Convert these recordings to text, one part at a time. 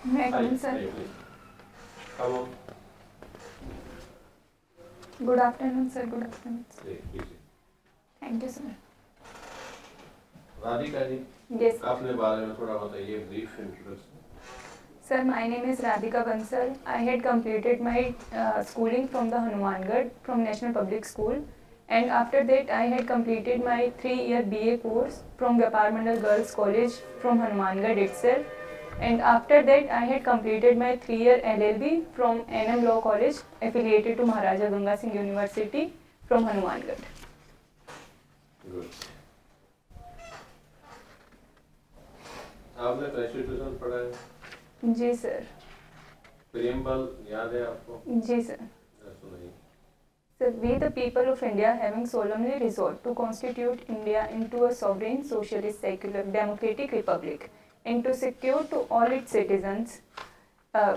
May I come in, Hi, sir? please. Come on. Good afternoon, sir. Good afternoon. Please. Thank you, sir. Radhika ji, Yes, sir. अपने बारे में थोड़ा बताइए, brief introduction. Sir, my name is Radhika Bansal. I had completed my schooling from the Hanumangarh from National Public School, and after that I had completed my 3-year BA course from Vyapar Mandal Girls College from Hanumangarh itself, and after that I had completed my 3-year LLB from NM Law College affiliated to Maharaja Ganga Singh University from Hanumangarh. Good. आपने constitution पढ़ा है? जी sir. Preamble याद है आपको? जी sir. सुनाइए. Sir, we the people of India having solemnly resolved to constitute India into a sovereign, socialist, secular, democratic republic, and to secure to all its citizens, uh,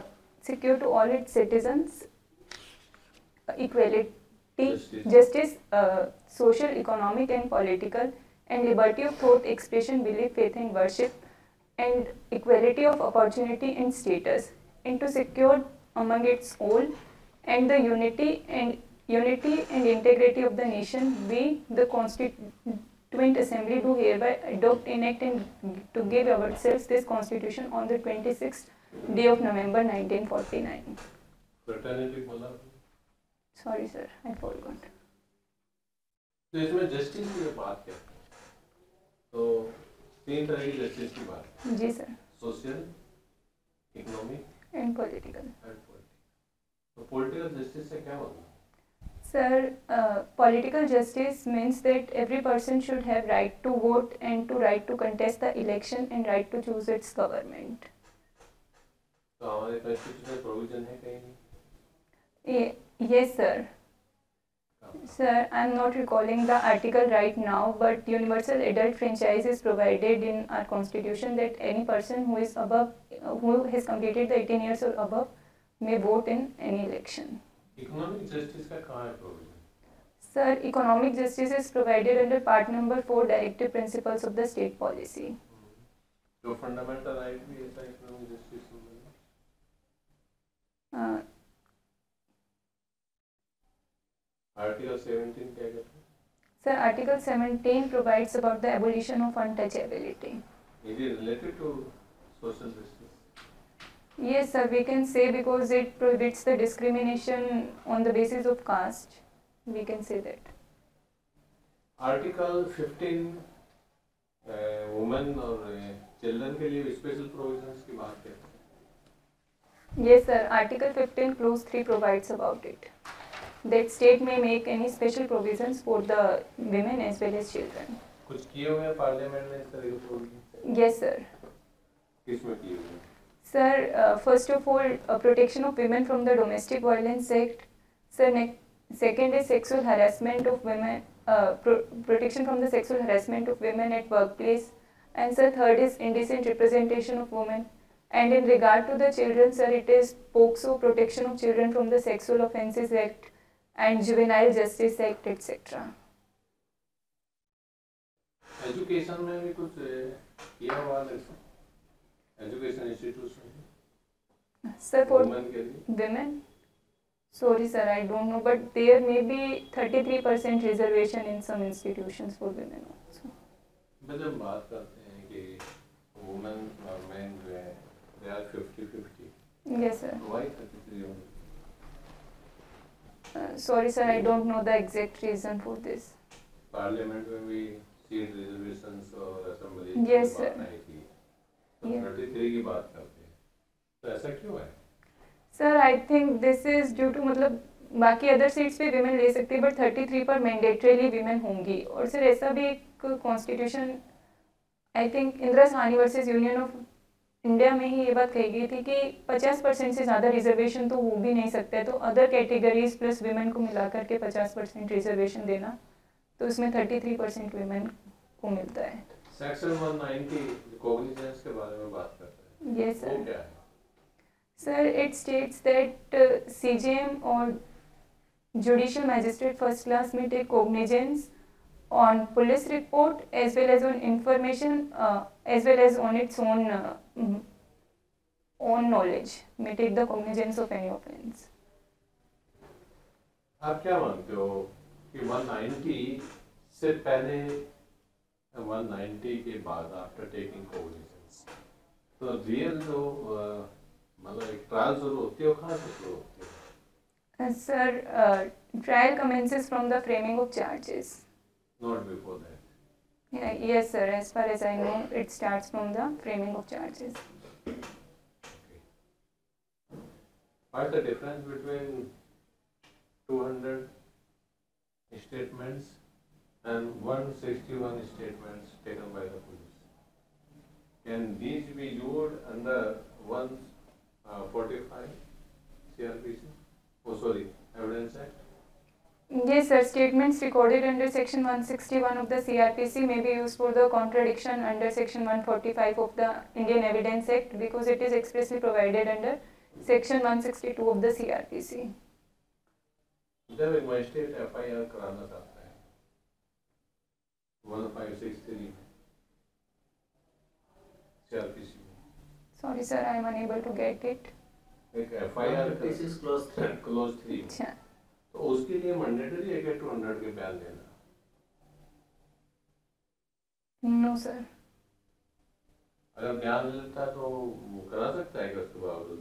equality, justice, social, economic, and political, and liberty of thought, expression, belief, faith, and worship, and equality of opportunity and status, and to secure among its all, and the unity and integrity of the nation, we, the Constituent Assembly, do hereby adopt, enact, and to give ourselves this Constitution on the 26th day of November 1949. Fraternity बोला. Sorry, sir, I forgot. तो इसमें justice की बात है. तो 3 तरह की justice की बात है. जी sir. Social, economic And political. And political. तो पॉलिटिकल जस्टिस से क्या मतलब? Sir, political justice means that every person should have right to vote and to right to contest the election and right to choose its government. तो हमारे constitution provision है कहीं? Yes, sir. Sir, I am not recalling the article right now, but universal adult franchise is provided in our constitution that any person who is above, who has completed the 18 years or above, may vote in any election. Economic justice का कहाँ है provision? Sir, economic justice is provided under part number 4 directive principles of the state policy. तो fundamental right भी ऐसा economic justice में है? Article 17 क्या कहता है? Sir, Article 17 provides about the abolition of untouchability. Is it related to social justice? Yes, sir, we can say because it prohibits the discrimination on the basis of caste. We can say that. Article 15 women और children के लिए special provisions की बात करते हैं. Yes, sir, Article 15 clause 3 provides about it. That state may make any special provisions for the women as well as children. कुछ किए हुए हैं पार्लियामेंट में इस तरह के प्रोविजन? Yes, sir. किसमें किए हुए हैं? Sir, first of all, protection of women from the Domestic Violence Act. Sir, second is sexual harassment of women, protection from the sexual harassment of women at workplace. And sir, third is indecent representation of women. And in regard to the children, sir, it is POCSO, Protection of Children from the Sexual Offences Act, and Juvenile Justice Act, etc. Education में भी कुछ किया हुआ है? Education institution Sir, for women के लिए? women? Sorry, sir, I don't know, but there may be 33% reservation in some institutions for women also. जब बात करते हैं कि वुमेन और मेन जो है they are 50-50. Yes, sir. Why 33 only? Sorry, sir, I don't know the exact reason for this. Parliament में भी सीट रिजर्वेशंस और असेंबली Yes, की बात sir. आई थी. तो Yeah. 33 की बात करते हैं. तो ऐसा क्यों है? Sir, I think this is due to मतलब बाकी अदर सीट्स पे विमेन ले सकती है बट 33 पर मैंडेटरीली विमेन होंगी. और सर ऐसा भी एक constitution I think Indira Sawhney versus Union of India में ही ये बात कही गई थी कि 50% से ज़्यादा रिजर्वेशन तो हो भी नहीं सकता है. तो अदर कैटेगरीज प्लस विमेन को मिला करके 50% रिजर्वेशन देना, तो उसमें 33% विमेन को मिलता है. सेक्शन 190 कॉग्निजेंस के बारे में बात करते हैं. यस वो सर. क्या है? Sir, it states that CJM or Judicial Magistrate First Class may take cognizance on police report as well as on information as well as on its own own knowledge may take the cognizance of any offence. आप क्या मानते हो कि 190 से पहले 190 के बाद after taking cognizance तो रियल जो मतलब एक ट्रायल शुरू होती है वो कहाँ से शुरू होती है? Sir, trial commences from the framing of charges. Not before that. Yes, sir. As far as I know, it starts from the framing of charges. Okay. What's the difference between 200 statements and 161 statements taken by the police? Can these be used under 145 CRPC? Oh, sorry, Evidence Act? Yes, sir. Statements recorded under Section 161 of the CRPC may be used for the contradiction under Section 145 of the Indian Evidence Act because it is expressly provided under Section 162 of the CRPC. जब एक magistrate FIR कराना चाहता है 1563 CRPC में, Sorry, sir. I am unable to get it. एक FIR This is clause 3. Clause 3 अच्छा. तो उसके लिए मैंडेटरी है कि 200 के बयान देना? No, sir. अगर बयान लेता है तो वो करा सकता है कि उसके बावजूद?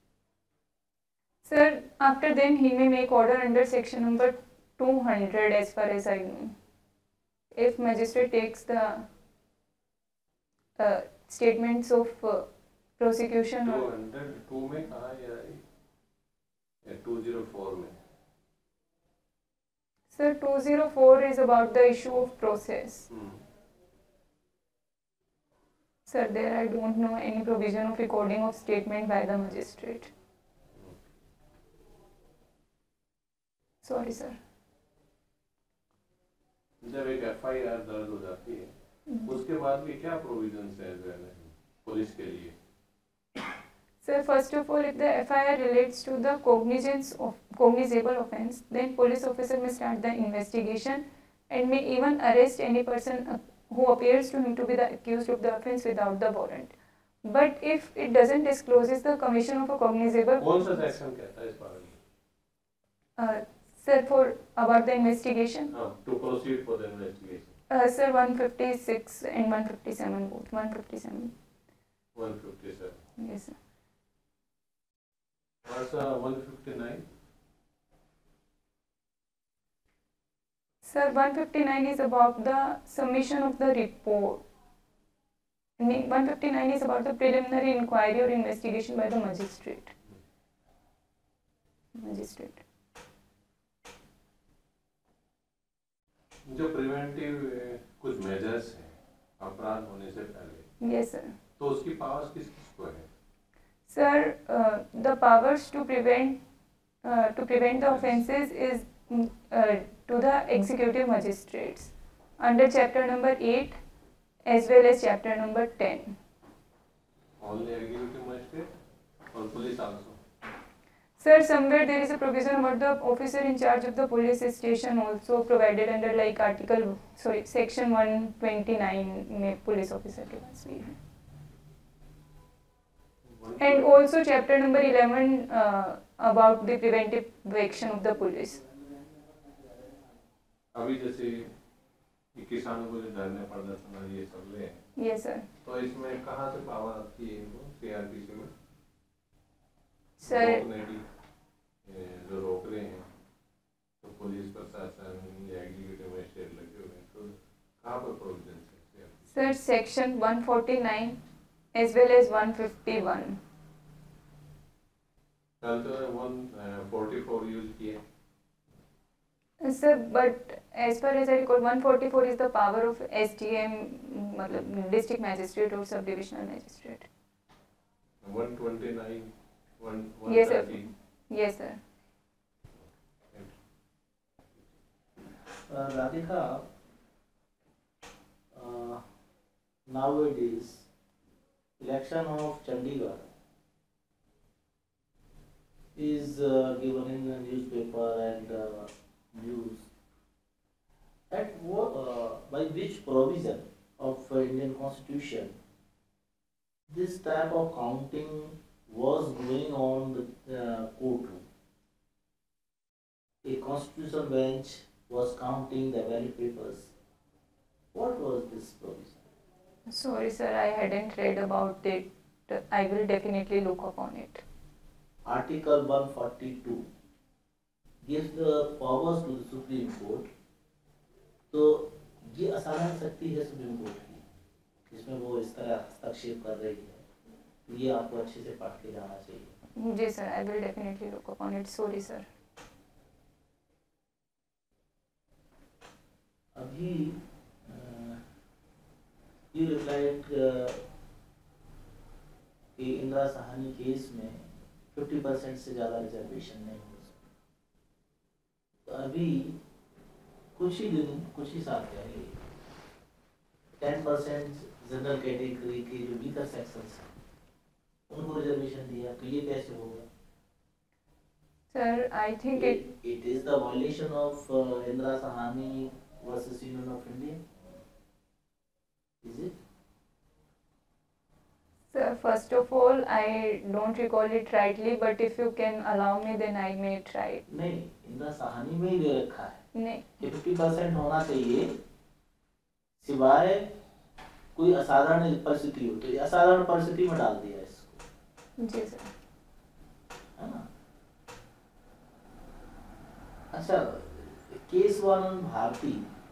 Sir, after then he may make order under section number 200 as far as I know. If magistrate takes the statements of prosecution or 202 में कहा या 204 में? Sir, 204 is about the issue of process. Sir, there I don't know any provision of recording of statement by the magistrate. Sorry, sir. जब एक FIR दर्ज हो जाती है उसके बाद भी क्या प्रोविजंस है जो है पुलिस के लिए? Sir, first of all, if the FIR relates to the cognizable offence, then police officer may start the investigation and may even arrest any person who appears to him to be the accused of the offence without the warrant. But if it doesn't discloses the commission of a cognizable कौन सा section कहता है इस बारे में? Sir, for about the investigation, to proceed for the investigation. Sir, 156 and 157 both. 157. 157. Yes, sir. What's 159? Sir, 159 is about the submission of the report. 159 is about the preliminary inquiry or investigation by the magistrate. जो preventive कुछ measures हैं अपराध होने से पहले, Yes, sir. तो उसकी powers किस को है? Sir, the powers to prevent the offences is to the executive magistrates under chapter number 8 as well as chapter number 10. Only executive magistrate or police also? Sir, somewhere there is a provision about the officer in charge of the police station also provided under like section 129 में police officer के पास भी है. And also chapter number 11 about the preventive action of the police. अभी जैसे किसानों को जो धरने प्रदर्शन ये सब ले हैं, Yes, sir. तो इसमें कहाँ से पावर आती है इनको CRPC में? Sir, जो रोक रहे हैं तो पुलिस प्रशासन या एग्जीक्यूटिव मजिस्ट्रेट लगे हुए हैं, तो कहाँ पर प्रोविजन है? Sir, section 149 as well as 151. कल तो 144 यूज किए. Sir, but as far as I recall, 144 is the power of SDM, मतलब district magistrate or subdivisional magistrate. 129, 130. Yes, sir. Yes, sir. Radhika, nowadays, election of Chandigarh is given in the newspaper and news. By which provision of Indian Constitution this type of counting was going on the courtroom. A constitutional bench was counting the ballot papers. What was this provision? Sorry, sir, I hadn't read about it. I will definitely look upon it. Article 142 gives the powers to the Supreme Court. तो ये असाधारण शक्ति है supreme court की, जिसमें वो इस तरह हस्तक्षेप कर रही है। ये आपको अच्छे से पढ़ के जाना चाहिए। जी sir, I will definitely look upon it. Sorry, sir. अभी you replied कि इंदिरा साहनी केस में 50% से ज़्यादा रिजर्वेशन नहीं हो सकती। तो अभी कुछ ही साल पहले 10% जनरल कैटेगरी के जो वीकर सेक्शंस हैं उनको रिजर्वेशन दिया, तो ये कैसे होगा? Sir, I think it is the violation of Indira Sahani versus Union of India. Is it? Sir, first of all, I don't recall it rightly, but if you can allow me, then I may try. नहीं, इंदिरा साहनी में ही दे रखा है नहीं, कि 50% होना चाहिए, सिवाय कोई असाधारण परिस्थिति हो। तो ये असाधारण परिस्थिति में डाल दिया इसको। जी सर। है ना? अच्छा, Kesavananda Bharati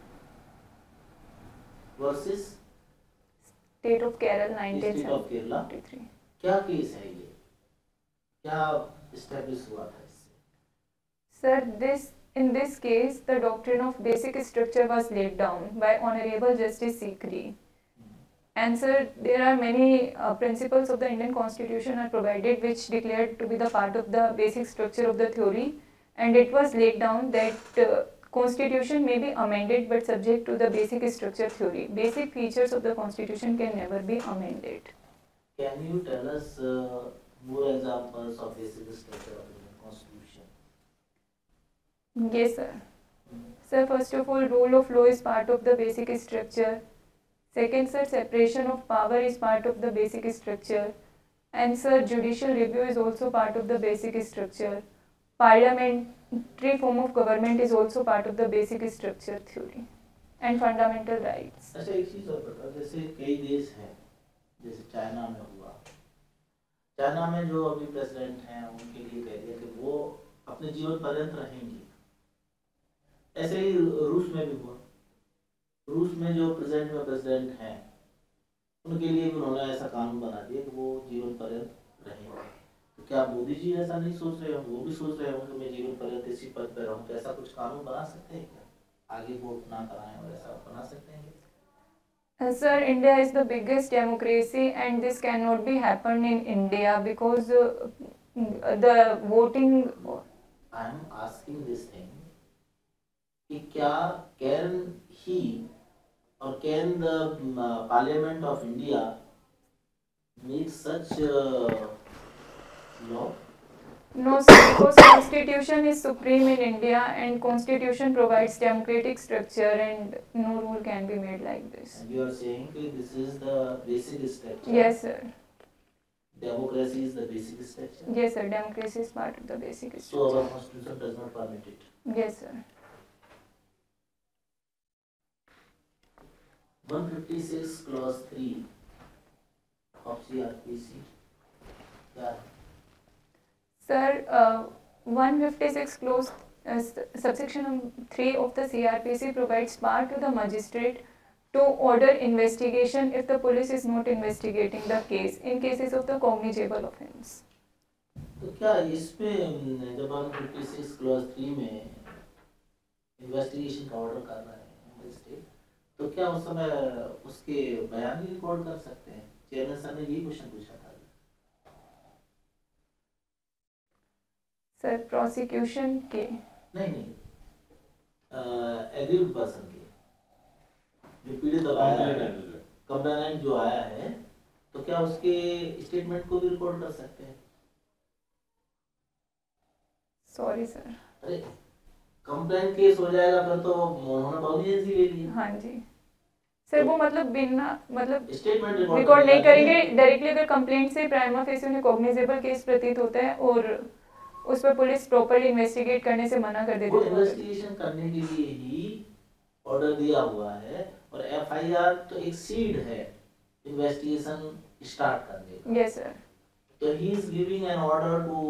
versus State of Kerala state of Kerala, 1973. क्या केस है ये? क्या एस्टेब्लिश हुआ था इससे? Sir, in this case, the doctrine of basic structure was laid down by Honorable Justice Sikri. And sir, there are many principles of the Indian Constitution are provided which declared to be the part of the basic structure of the theory, and it was laid down that Constitution may be amended but subject to the basic structure theory. Basic features of the Constitution can never be amended. Can you tell us more examples of basic structure of the Constitution? Yes, sir. Sir, first of all, rule of law is part of the basic structure. Second, sir, separation of power is part of the basic structure. And sir, judicial review is also part of the basic structure. Parliamentary form of government is also part of the basic structure theory. And fundamental rights. अच्छा, एक चीज और बताओ, जैसे कई देश हैं, जैसे चाइना में हुआ, चाइना में जो अभी प्रेसिडेंट हैं उनके लिए कह दिया कि वो अपने जीवन पर्यंत रहेंगे। ऐसे ही रूस में भी हुआ। रूस में जो प्रेजेंट में प्रेसिडेंट हैं उनके लिए भी उन्होंने ऐसा कानून बना दिया कि वो जीवन पर्यंत रहेंगे। तो क्या मोदी जी ऐसा नहीं सोच रहे होंगे? वो भी सोच रहे होंगे कि मैं जीवन पर्यंत इसी पद पर रहूं। तो ऐसा कुछ कानून बना सकते हैं क्या? आगे वोट ना कराएं और ऐसा बना सकते हैं? Sir, India is the biggest democracy and this cannot be happen in India because the voting. I am asking this thing कि क्या can he or can the Parliament of India make such law? No, sir, because Constitution is supreme in India and Constitution provides democratic structure and no rule can be made like this. And you are saying that this is the basic structure? Yes, sir. Democracy is the basic structure? Yes, sir. Democracy is part of the basic So structure. our Constitution does not permit it? Yes, sir. 156 clause 3 of CRPC. Yeah. Sir, 156 clause subsection 3 of the CRPC provides power to the magistrate to order investigation if the police is not investigating the case in cases of the cognizable offence. तो क्या इसमें जब हम 156 clause 3 में investigation का order कर रहे हैं मजिस्ट्रेट, तो क्या उस समय उसके बयान भी रिकॉर्ड कर सकते हैं? चेयरमैन सर ने यही क्वेश्चन पूछा था। सर, प्रोसिक्यूशन के नहीं एग्रीड पर्सन के जो पीड़ित आया है, कंप्लेनेंट जो आया है, तो क्या उसके स्टेटमेंट को भी रिकॉर्ड कर सकते हैं? Sorry sir. अरे कंप्लेंट केस हो जाएगा फिर तो उन्होंने कॉग्निजेंसी ले ली। हाँ जी। सर वो मतलब बिना मतलब स्टेटमेंट रिकॉर्ड नहीं करेंगे डायरेक्टली, अगर कंप्लेंट से प्राइमा फेसी उन्हें कॉग्निजेबल केस प्रतीत होता है और उस पर पुलिस प्रॉपर्ली इन्वेस्टिगेट करने से मना कर देती वो है। इन्वेस्टिगेशन करने के लिए ही ऑर्डर दिया हुआ है, और एफआईआर तो एक सीड है इन्वेस्टिगेशन स्टार्ट करने का। Yes sir. तो he is giving an order to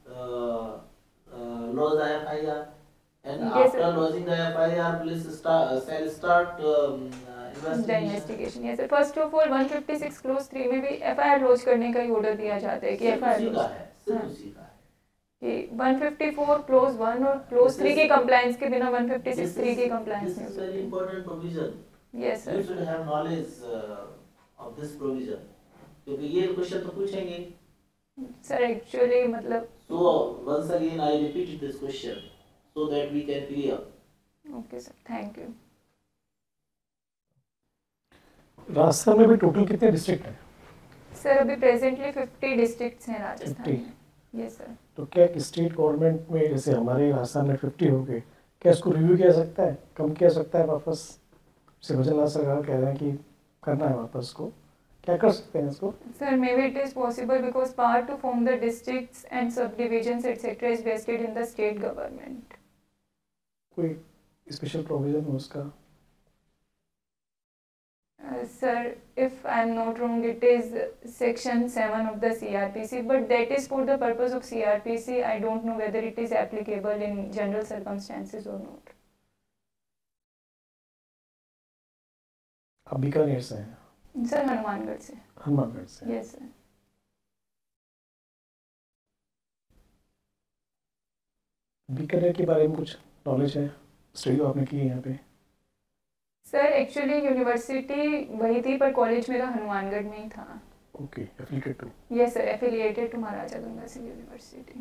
lodge the FIR, and Yes, after sir. lodging the FIR, police shall start the investigation. Investigation yes sir. First of all 156 clause 3 में भी FIR launch करने का ही order दिया जाता है कि सिर्फ FIR उसी का लॉन्च है, सिर्फ उसी का है। कि 154 क्लोज 1 और क्लोज 3 की कंप्लायंस के बिना 156 3 की कंप्लायंस This नहीं हो is very सकती। important provision. Yes You sir. should have knowledge of this provision, क्योंकि ये क्वेश्चन तो पूछेंगे। सर एक्चुअली मतलब So once again I repeated this question so that we can clear. Okay sir, thank you. Rajasthan में भी total कितने district हैं? Sir अभी प्रेजेंटली 50 डिस्ट्रिक्ट्स हैं राजस्थान 50? में। Yes sir. तो क्या स्टेट गवर्नमेंट में जैसे हमारे राजस्थान में 50 हो गए, क्या इसको रिव्यू किया सकता है, कम किया सकता है वापस? सिमरजन सरकार कह रहे हैं कि करना है वापस को, क्या कर सकते हैं इसको? Sir, maybe it is possible because power to form the districts and subdivisions etc. is vested in the state government. कोई स्पेशल प्रोविजन हो उसका? Sir, if I am not wrong, it is section 7 of the CRPC, but that is for the purpose of CRPC. I don't know whether it is applicable in general circumstances or not. आप बीकानेर से हैं? Sir Hanumangarh से। हनुमानगढ़ से? Yes sir. Bikaner के बारे में कुछ knowledge है? स्टडी आपने की है यहाँ पे? सर एक्चुअली यूनिवर्सिटी वही थी पर कॉलेज मेरा हनुमानगढ़ में ही था। Okay, affiliated to? Yes sir, affiliated to Maharaja Ganga Singh university.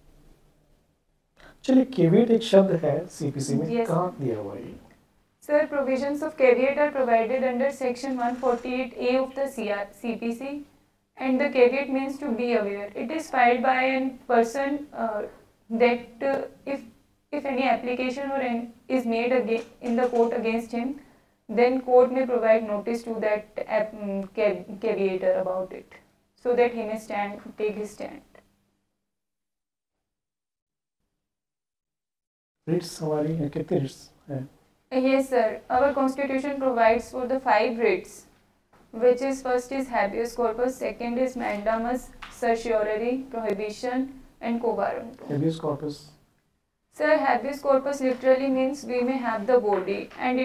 चलिए, केवीएट एक शब्द है सीपीसी में, Yes. कहाँ दिया हुआ है? Sir, provisions of caveat are provided under section 148A of the CPC, and the caveat means to be aware. It is filed by a person that if any application is made in the court against him, then court may provide notice to that caveator about it, so that he may take his stand. Writs हमारी कितने Ritz हैं? Yes, sir. Our constitution provides for the 5 writs, which is first is habeas corpus, second is mandamus, certiorari, prohibition, and quo warranto. Habeas corpus? Sir, habeas corpus literally means we may have the body, and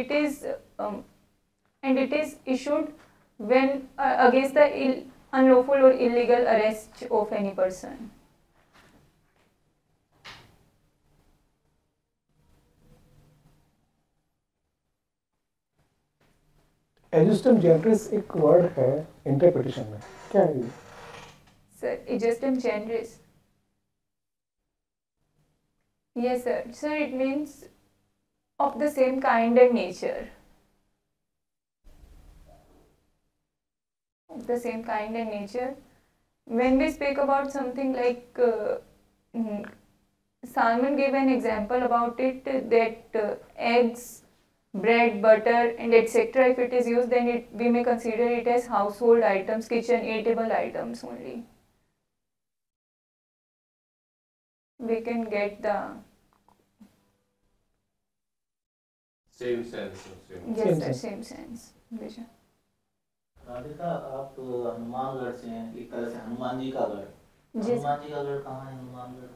it is issued when against the unlawful or illegal arrest of any person. Ejusdem generis एक word है interpretation में, क्या है ये? Sir, ejusdem generis. Yes, sir. Sir, it means of the same kind and nature. Of the same kind and nature. When we speak about something like Salman gave an example about it that eggs, bread, butter, and etc. If it is used, then we may consider it as household items, kitchen eatable items only. We can get the Same sense. Same. yes Same sir, sense. same sense. Vision. Radhika, आप हनुमानगढ़ से हैं, एक तरह से हनुमान जी का गढ़। जी हनुमान जी का गढ़ कहाँ है? हनुमानगढ़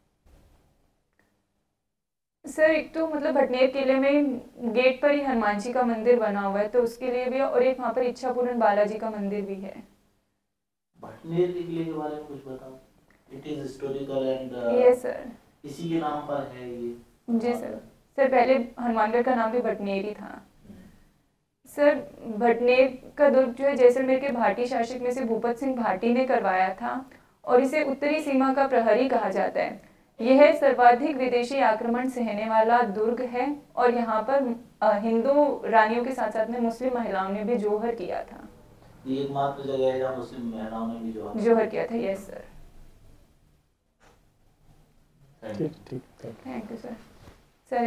सर, एक तो मतलब भटनेर किले में गेट पर ही हनुमान जी का मंदिर बना हुआ है, तो उसके लिए भी, और एक वहाँ पर इच्छापूरन बालाजी का मंदिर भी है। भटनेर के किले के बारे में कुछ बताओ। It is historical and yes sir. इसी के नाम पर है ये? जी सर। सर पहले हनुमानगढ़ का नाम भी भटनेर ही था। सर भटनेर का दुर्ग जो है जैसलमेर के भाटी शासक में से भूपत सिंह भाटी ने करवाया था, और इसे उत्तरी सीमा का प्रहरी कहा जाता है। यह सर्वाधिक विदेशी आक्रमण सहने वाला दुर्ग है, और यहाँ पर हिंदू रानियों के साथ साथ में मुस्लिम महिलाओं ने भी जोहर किया था। ये एकमात्र जगह है जहाँ मुस्लिम महिलाओं ने भी जोहर किया था। Yes sir. Thank you. ठीक ठीक। Thank you sir.